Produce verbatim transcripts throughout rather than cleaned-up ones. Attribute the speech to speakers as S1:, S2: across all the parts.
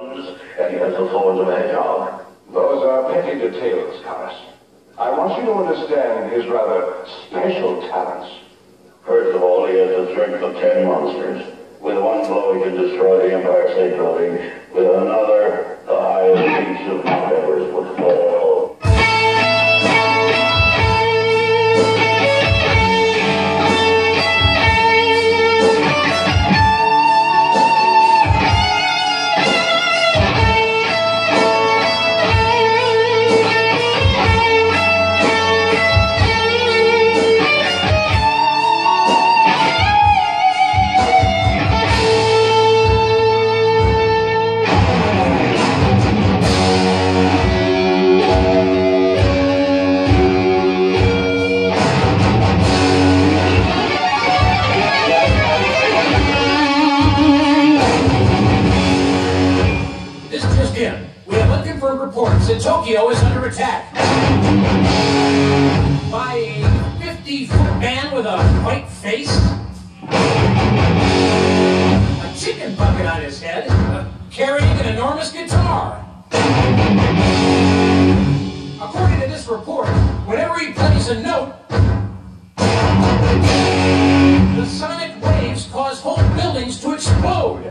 S1: And he has the thorns of a hedgehog.
S2: Those are petty details, Cars. I want you to understand his rather special talents.
S1: First of all, he has the strength of ten monsters. With one blow, he can destroy the Empire State Building. With another, the highest peaks of Mount Everest would fall.
S3: Reports that Tokyo is under attack by a fifty-foot man with a white face, a chicken bucket on his head, uh, carrying an enormous guitar. According to this report, whenever he plays a note, the sonic waves cause whole buildings to explode.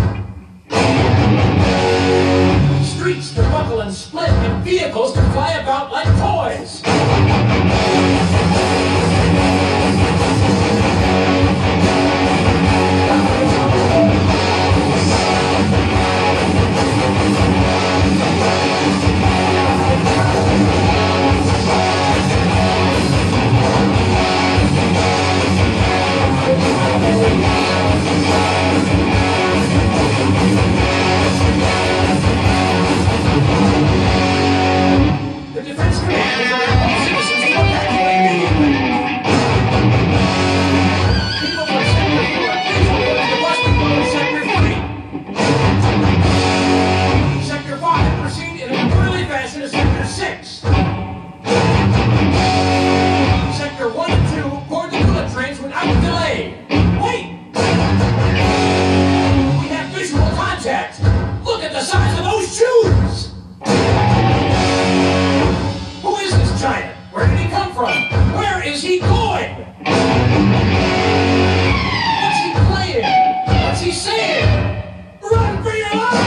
S3: Streets to buckle and split, and vehicles to fly about like toys. The defense commanders are all citizens to evacuate immediately. People from Sector four, please report to the Western Wall of Sector three. Sector five, proceed in an orderly fashion to Sector six. Sector one and two, board the bullet trains without delay. Wait! We have visual contact. Look at the size of those shoes! Who is this giant? Where did he come from? Where is he going? What's he playing? What's he saying? Run for your life!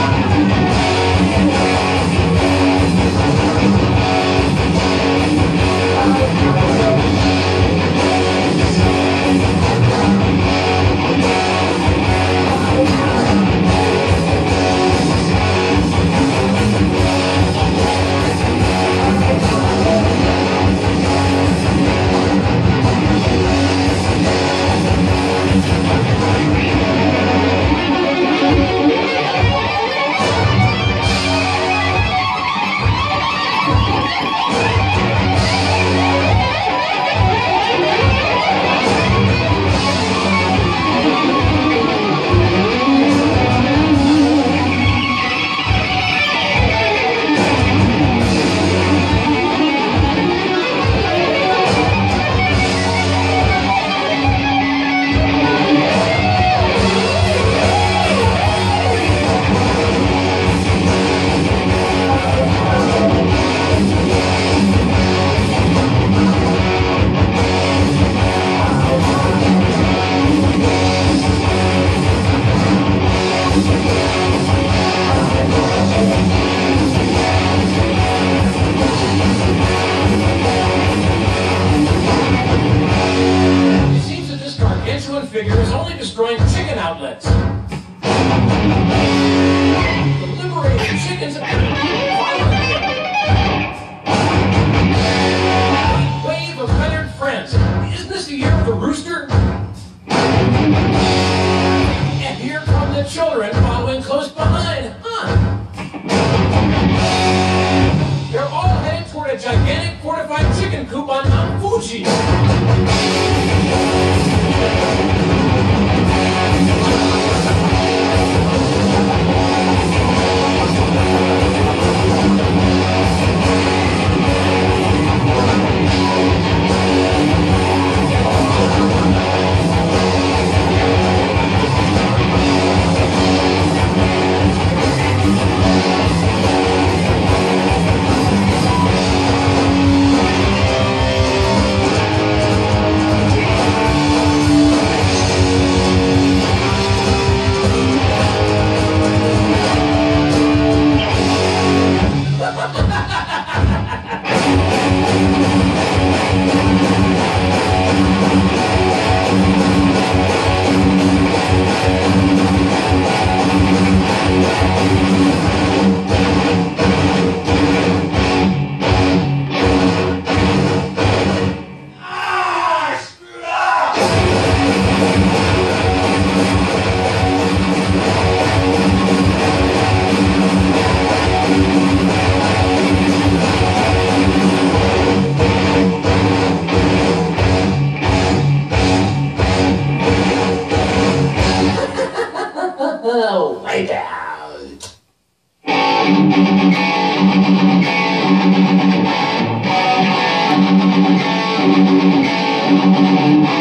S3: Figure is only destroying chicken outlets. The liberated chickens are wave of feathered friends. Isn't this the year of the rooster? And here come the children following close behind. Huh? They're all headed toward a gigantic fortified chicken coop on Mount Fuji.
S4: We'll be right back. Thank you.